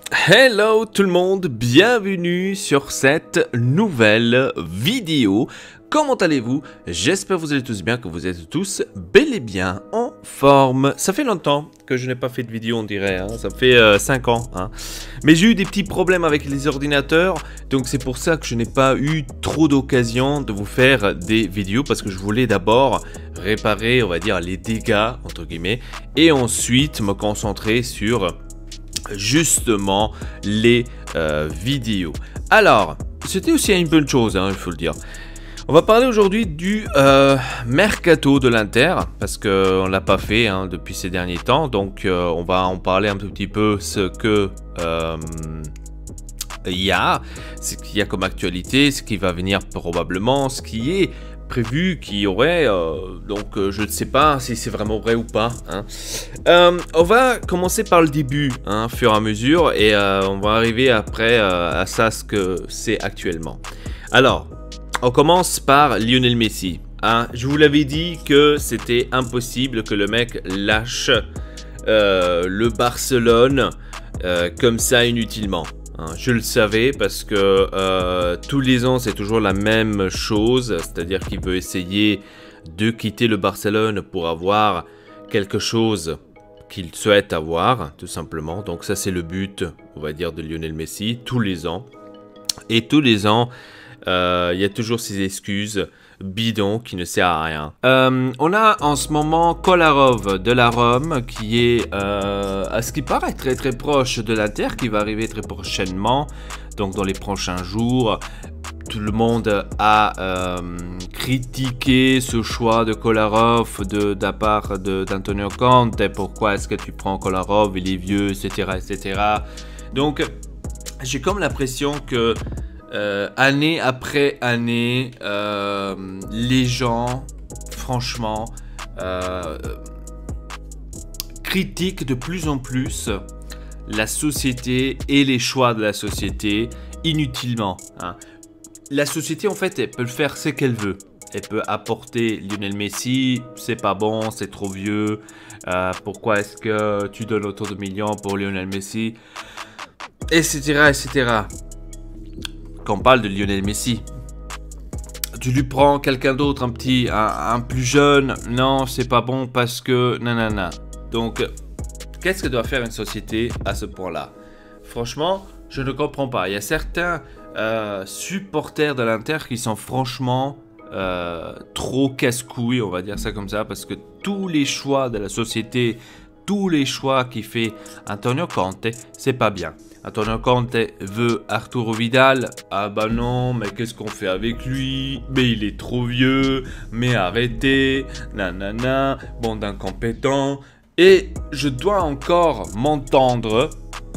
Hello tout le monde, bienvenue sur cette nouvelle vidéo. Comment allez-vous? J'espère que vous allez tous bien, que vous êtes tous bel et bien en forme. Ça fait longtemps que je n'ai pas fait de vidéo, on dirait, hein. Ça fait 5 ans. Hein. Mais j'ai eu des petits problèmes avec les ordinateurs, donc c'est pour ça que je n'ai pas eu trop d'occasion de vous faire des vidéos, parce que je voulais d'abord réparer, on va dire, les dégâts, entre guillemets, et ensuite me concentrer sur justement les vidéos. Alors, c'était aussi une bonne chose, hein, il faut le dire. On va parler aujourd'hui du mercato de l'Inter, parce qu'on ne l'a pas fait hein, depuis ces derniers temps, donc on va en parler un tout petit peu ce que ce qu'il y a comme actualité, ce qui va venir probablement, ce qui est prévu, qui aurait, donc je ne sais pas si c'est vraiment vrai ou pas. Hein. On va commencer par le début, hein, fur et à mesure, et on va arriver après à ça, ce que c'est actuellement. Alors, on commence par Lionel Messi. Hein. Je vous l'avais dit que c'était impossible que le mec lâche le Barcelone comme ça inutilement. Hein, je le savais parce que tous les ans c'est toujours la même chose, c'est-à-dire qu'il veut essayer de quitter le Barcelone pour avoir quelque chose qu'il souhaite avoir, tout simplement. Donc ça c'est le but, on va dire, de Lionel Messi, tous les ans. Et tous les ans, il y a toujours ces excuses bidon qui ne sert à rien. On a en ce moment Kolarov de la Rome qui est à ce qui paraît très proche de l'Inter, qui va arriver très prochainement, donc dans les prochains jours. Tout le monde a critiqué ce choix de Kolarov de la part d'Antonio Conte. Pourquoi est-ce que tu prends Kolarov, il est vieux, etc. Donc j'ai comme l'impression que année après année, les gens, franchement, critiquent de plus en plus la société et les choix de la société inutilement. Hein. La société, en fait, elle peut le faire ce qu'elle veut. Elle peut apporter Lionel Messi, c'est pas bon, c'est trop vieux. Pourquoi est-ce que tu donnes autant de millions pour Lionel Messi, etc. Quand on parle de Lionel Messi, tu lui prends quelqu'un d'autre, un plus jeune, non, c'est pas bon parce que nanana. Donc, qu'est-ce que doit faire une société à ce point-là? Franchement, je ne comprends pas. Il y a certains supporters de l'Inter qui sont franchement trop casse-couilles, on va dire ça comme ça, parce que tous les choix de la société, tous les choix qu'il fait Antonio Conte, c'est pas bien. Antonio Conte veut Arturo Vidal. Ah bah non, mais qu'est-ce qu'on fait avec lui? Mais il est trop vieux. Mais arrêtez. Nanana. Bande d'incompétents. Et je dois encore m'entendre.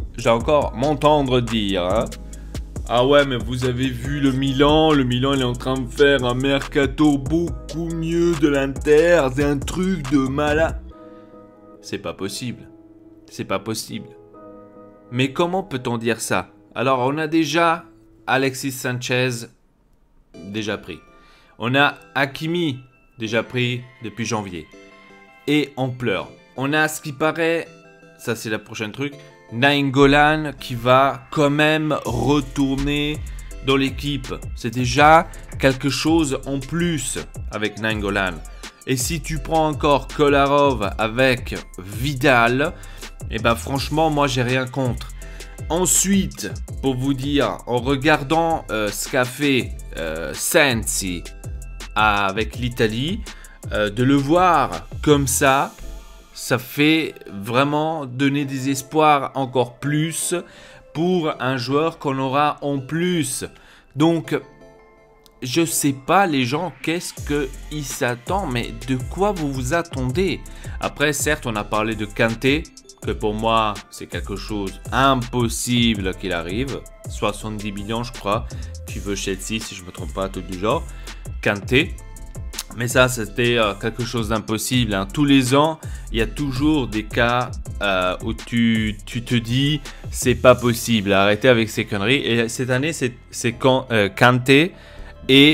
Dire. Hein, ah ouais, mais vous avez vu le Milan. Le Milan, il est en train de faire un mercato beaucoup mieux de l'Inter. C'est un truc de malade. C'est pas possible. C'est pas possible. Mais comment peut-on dire ça? Alors, on a déjà Alexis Sanchez, déjà pris. On a Hakimi, déjà pris depuis janvier. Et on pleure. On a ce qui paraît, ça c'est la prochaine truc, Nainggolan qui va quand même retourner dans l'équipe. C'est déjà quelque chose en plus avec Nainggolan. Et si tu prends encore Kolarov avec Vidal, et ben franchement, moi j'ai rien contre. Ensuite, pour vous dire, en regardant ce qu'a fait Sensi avec l'Italie, de le voir comme ça, ça fait vraiment donner des espoirs encore plus pour un joueur qu'on aura en plus. Donc, je sais pas les gens, qu'est-ce qu'ils s'attendent, mais de quoi vous vous attendez? Après, certes, on a parlé de Kanté, que pour moi, c'est quelque chose impossible qu'il arrive. 70 millions, je crois, qui veut Chelsea, si je ne me trompe pas, tout du genre. Kanté. Mais ça, c'était quelque chose d'impossible. Hein. Tous les ans, il y a toujours des cas où tu te dis, c'est pas possible. Arrêtez avec ces conneries. Et cette année, c'est Kanté et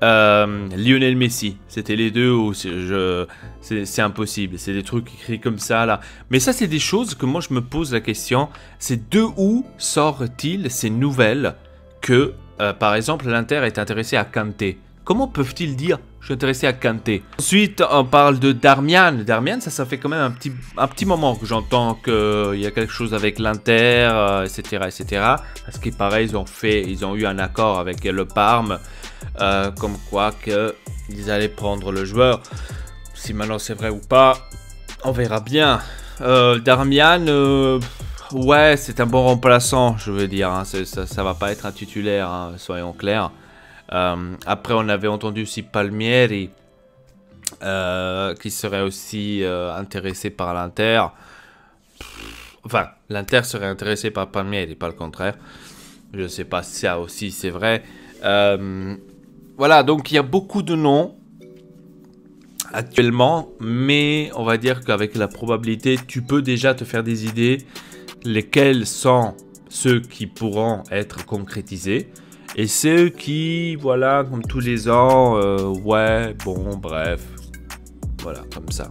Lionel Messi. C'était les deux où c'est impossible. C'est des trucs écrits comme ça là. Mais ça, c'est des choses que moi je me pose la question. C'est de où sortent-ils ces nouvelles que, par exemple, l'Inter est intéressé à Kanté? Comment peuvent-ils dire je suis intéressé à Kanté? Ensuite, on parle de Darmian. Darmian, ça fait quand même un petit moment que j'entends qu'il y a quelque chose avec l'Inter, etc., etc. Parce qu'il paraît, ils ont eu un accord avec le Parme, comme quoi qu'ils allaient prendre le joueur. Si maintenant c'est vrai ou pas, on verra bien. Darmian, ouais, c'est un bon remplaçant, je veux dire. Hein. Ça va pas être un titulaire, hein, soyons clairs. Après, on avait entendu aussi Palmieri qui serait aussi intéressé par l'Inter. Enfin, l'Inter serait intéressé par Palmieri, pas le contraire. Je ne sais pas si ça aussi c'est vrai. Voilà, donc il y a beaucoup de noms actuellement, mais on va dire qu'avec la probabilité, tu peux déjà te faire des idées lesquels sont ceux qui pourront être concrétisés. Et ceux qui, voilà, comme tous les ans, ouais, bon, bref, voilà, comme ça.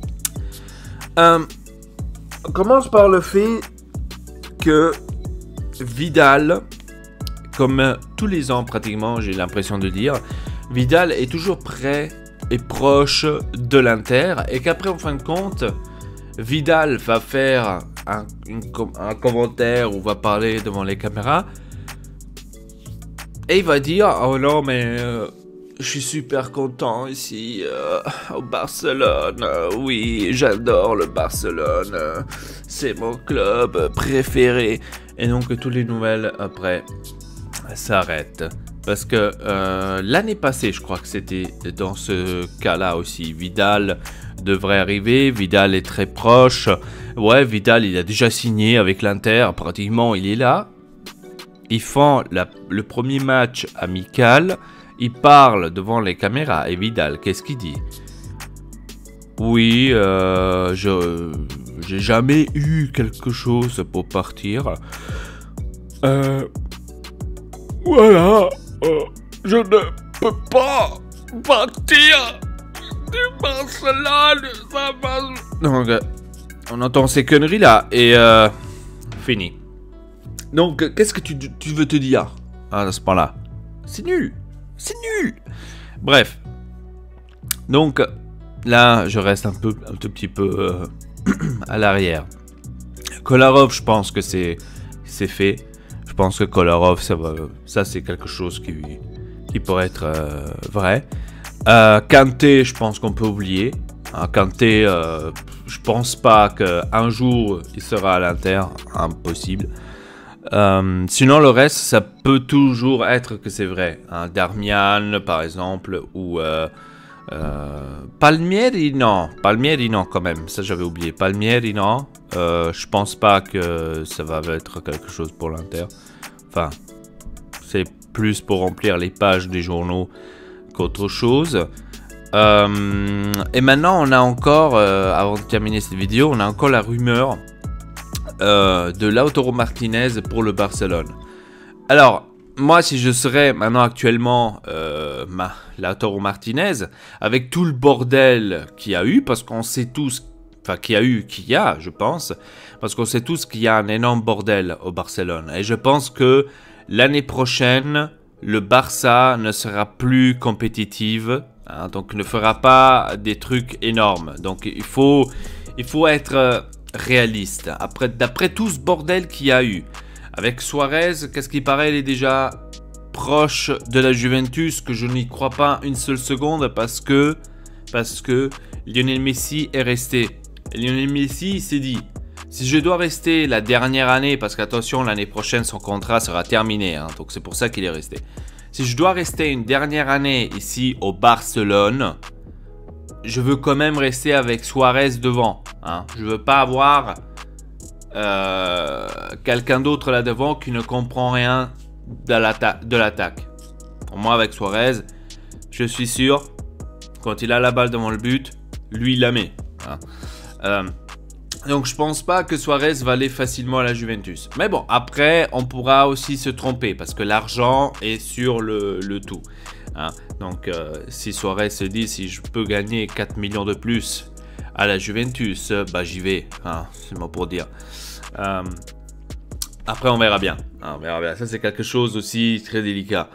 On commence par le fait que Vidal, comme tous les ans pratiquement, j'ai l'impression de dire, Vidal est toujours prêt et proche de l'Inter, et qu'après, en fin de compte, Vidal va faire un commentaire ou va parler devant les caméras, et il va dire, oh non mais je suis super content ici au Barcelone, oui j'adore le Barcelone, c'est mon club préféré. Et donc toutes les nouvelles après s'arrêtent. Parce que l'année passée je crois que c'était dans ce cas-là aussi, Vidal devrait arriver, Vidal est très proche. Ouais, Vidal il a déjà signé avec l'Inter, pratiquement il est là. Ils font le premier match amical, ils parlent devant les caméras et Vidal, qu'est-ce qu'il dit? Oui, j'ai jamais eu quelque chose pour partir. Voilà, je ne peux pas partir du Barcelone. Ça va... Donc, on entend ces conneries là et fini. Donc, qu'est-ce que tu veux te dire à ce point-là? C'est nul. C'est nul. Bref. Donc, là, je reste un tout petit peu à l'arrière. Kolarov, je pense que c'est fait. Je pense que Kolarov, ça c'est quelque chose qui pourrait être vrai. Kanté, je pense qu'on peut oublier. Kanté, je pense pas qu'un jour, il sera à l'Inter. Impossible. Sinon le reste ça peut toujours être que c'est vrai, hein. Darmian par exemple ou Palmieri non quand même, ça j'avais oublié. Palmieri non, je pense pas que ça va être quelque chose pour l'Inter, enfin c'est plus pour remplir les pages des journaux qu'autre chose. Et maintenant on a encore, avant de terminer cette vidéo, on a encore la rumeur de Lautaro Martinez pour le Barcelone. Alors, moi, si je serais maintenant actuellement Lautaro Martinez, avec tout le bordel qu'il y a eu, parce qu'on sait tous, enfin qu'il y a, je pense, parce qu'on sait tous qu'il y a un énorme bordel au Barcelone. Et je pense que l'année prochaine, le Barça ne sera plus compétitive, hein, donc ne fera pas des trucs énormes. Donc il faut être réaliste. D'après tout ce bordel qu'il y a eu, avec Suarez, qu'est-ce qui paraît, il est déjà proche de la Juventus, que je n'y crois pas une seule seconde, parce que Lionel Messi est resté. Et Lionel Messi s'est dit, si je dois rester la dernière année, parce qu'attention, l'année prochaine, son contrat sera terminé, hein, donc c'est pour ça qu'il est resté. Si je dois rester une dernière année ici au Barcelone, je veux quand même rester avec Suarez devant. Hein. Je veux pas avoir quelqu'un d'autre là devant qui ne comprend rien de l'attaque. Pour moi, avec Suarez, je suis sûr, quand il a la balle devant le but, lui il la met. Hein. Donc je pense pas que Suarez va aller facilement à la Juventus. Mais bon, après, on pourra aussi se tromper parce que l'argent est sur le tout. Hein. Donc, si Suarez se dit si je peux gagner 4 millions de plus à la Juventus, bah j'y vais. Hein, c'est moi pour dire. Après, on verra bien. Hein, on verra bien. Ça, c'est quelque chose aussi très délicat.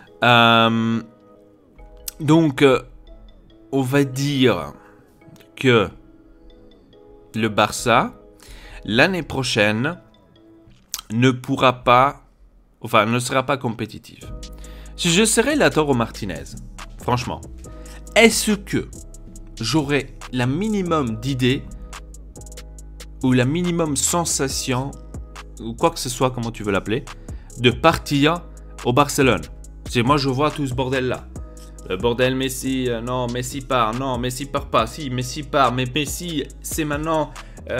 Donc, on va dire que le Barça, l'année prochaine, ne pourra pas, enfin, ne sera pas compétitif. Si je serais Lautaro Martinez, franchement, est-ce que j'aurais la minimum d'idées ou la minimum sensation, ou quoi que ce soit, comment tu veux l'appeler, de partir au Barcelone? C'est moi, je vois tout ce bordel-là. Le bordel Messi, non, Messi part, non, Messi part pas, si, Messi part, mais Messi, c'est maintenant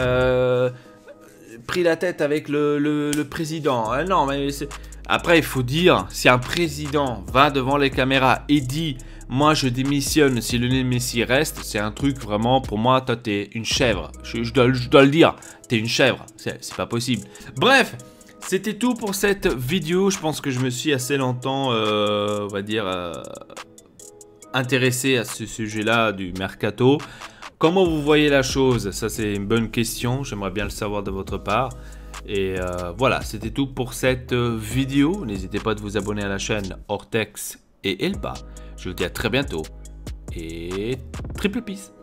pris la tête avec le président. Non, mais après, il faut dire, si un président va devant les caméras et dit « Moi, je démissionne si Lionel Messi reste », c'est un truc vraiment, pour moi, toi, t'es une chèvre. Je dois le dire, t'es une chèvre. C'est pas possible. Bref, c'était tout pour cette vidéo. Je pense que je me suis assez longtemps, on va dire, intéressé à ce sujet-là du mercato. Comment vous voyez la chose? Ça, c'est une bonne question. J'aimerais bien le savoir de votre part. Et voilà, c'était tout pour cette vidéo. N'hésitez pas à vous abonner à la chaîne Ortex et Elpa. Je vous dis à très bientôt. Et triple peace.